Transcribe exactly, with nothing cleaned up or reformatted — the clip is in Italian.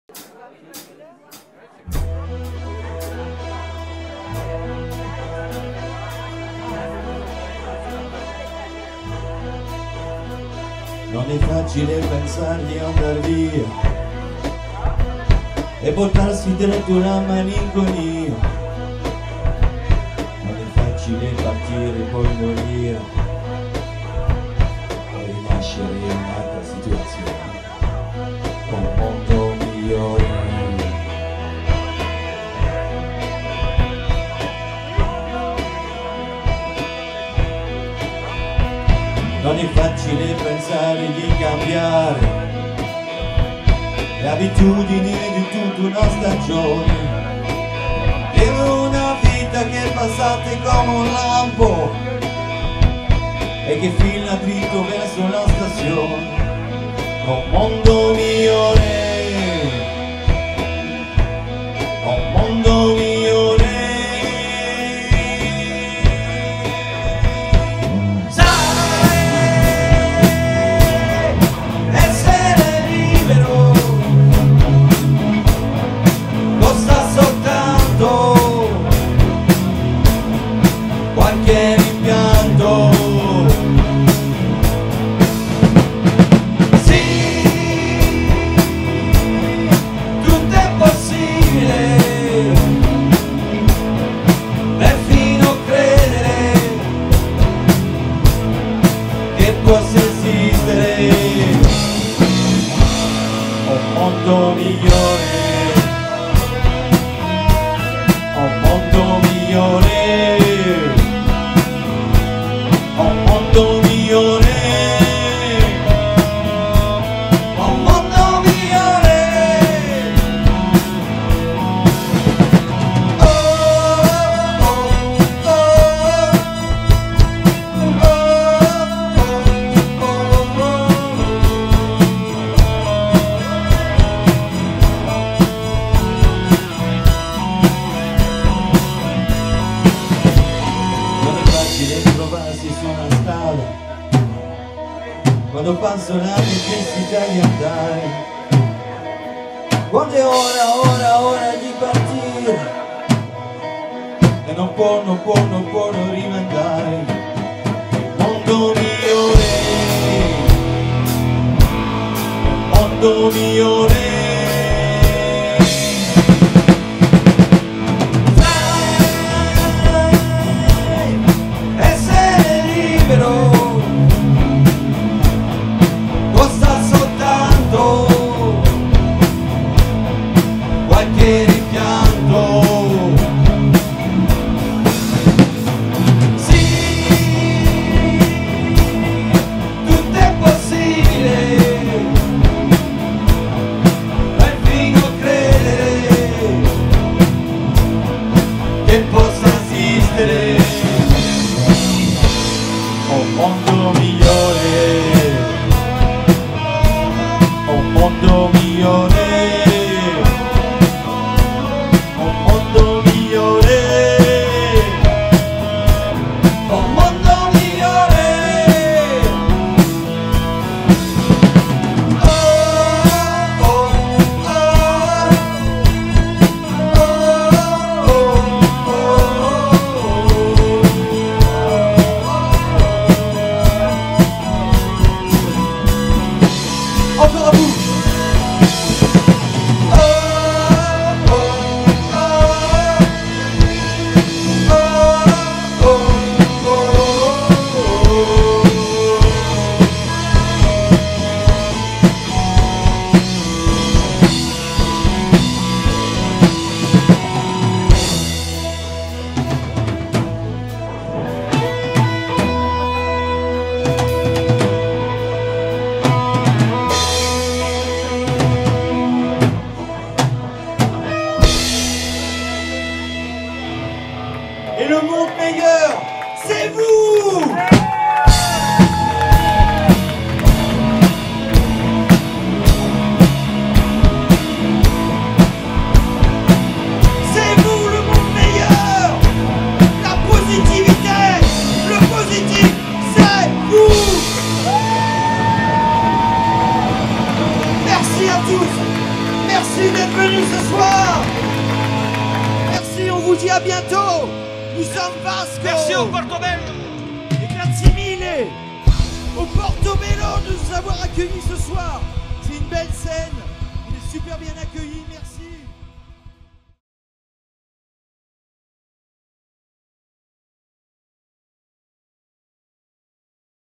Non è facile pensare di andar via e portarsi dentro una malinconia. Non è facile partire e poi morire, poi rinascere in un'altra situazione, con un mondo migliore. Non è facile pensare di cambiare le abitudini di tutta una stagione. Vivo una vita che è passata come un lampo e che fila dritto verso la stazione. Un mondo migliore, un mondo migliore. Qualche rimpianto, sì, tutto è possibile, perfino credere che possa esistere un mondo migliore, un mondo migliore. Un mondo migliore, un mondo migliore. Oh, oh, oh, oh, oh, oh. Non è facile trovarsi su una strada quando passa la necessità di andare, quando è ora, ora, ora di partire e non può, non può, non può non rimandare. Un mondo migliore, un mondo migliore. Qualche rimpianto, sì, tutto è possibile, perfino credere che possa esistere un mondo migliore, un mondo migliore. Encore à vous. venus ce soir. Merci, on vous dit à bientôt. Nous sommes Vasco. Merci au Portobello. Et grazie mille au Portobello de nous avoir accueillis ce soir. C'est une belle scène. On est super bien accueillis. Merci.